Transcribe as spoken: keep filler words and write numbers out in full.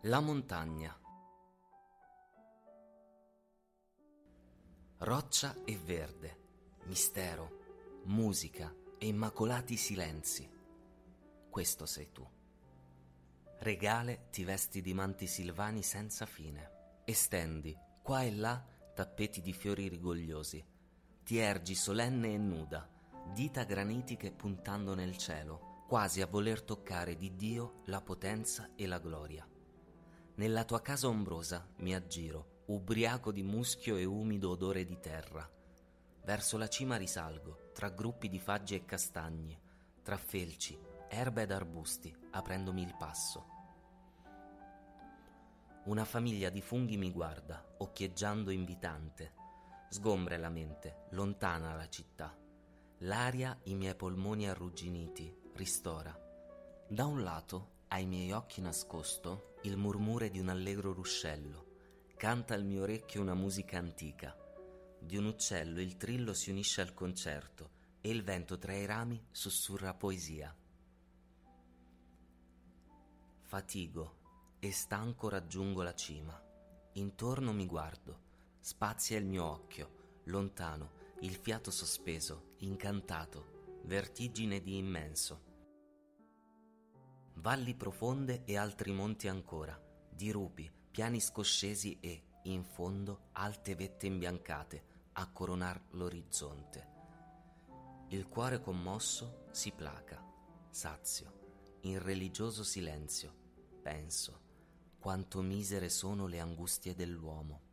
La montagna. Roccia e verde, mistero, musica e immacolati silenzi. Questo sei tu. Regale ti vesti di manti silvani senza fine. Estendi, qua e là, tappeti di fiori rigogliosi. Ti ergi solenne e nuda, dita granitiche puntando nel cielo, quasi a voler toccare di Dio la potenza e la gloria. Nella tua casa ombrosa mi aggiro, ubriaco di muschio e umido odore di terra. Verso la cima risalgo, tra gruppi di faggi e castagni, tra felci, erba ed arbusti, aprendomi il passo. Una famiglia di funghi mi guarda, occhieggiando invitante. Sgombra la mente, lontana la città. L'aria, i miei polmoni arrugginiti, ristora. Da un lato, ai miei occhi nascosto, il murmure di un allegro ruscello. Canta al mio orecchio una musica antica. Di un uccello il trillo si unisce al concerto e il vento tra i rami sussurra poesia. Fatigo e stanco raggiungo la cima. Intorno mi guardo, spazia il mio occhio, lontano, il fiato sospeso, incantato, vertigine di immenso. Valli profonde e altri monti ancora, dirupi, piani scoscesi e, in fondo, alte vette imbiancate a coronar l'orizzonte. Il cuore commosso si placa, sazio, in religioso silenzio, penso, quanto misere sono le angustie dell'uomo.